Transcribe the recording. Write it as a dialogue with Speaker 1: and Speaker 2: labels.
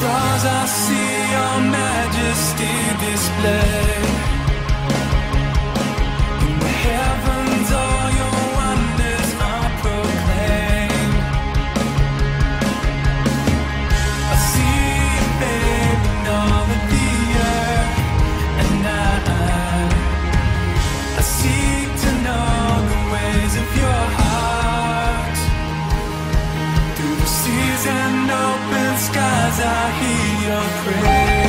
Speaker 1: stars I see your majesty display. In the heavens all your wonders I proclaim. I see your fame in all of the earth, and I seek to know the ways of your heart. Through the seas and open skies I hear your praise.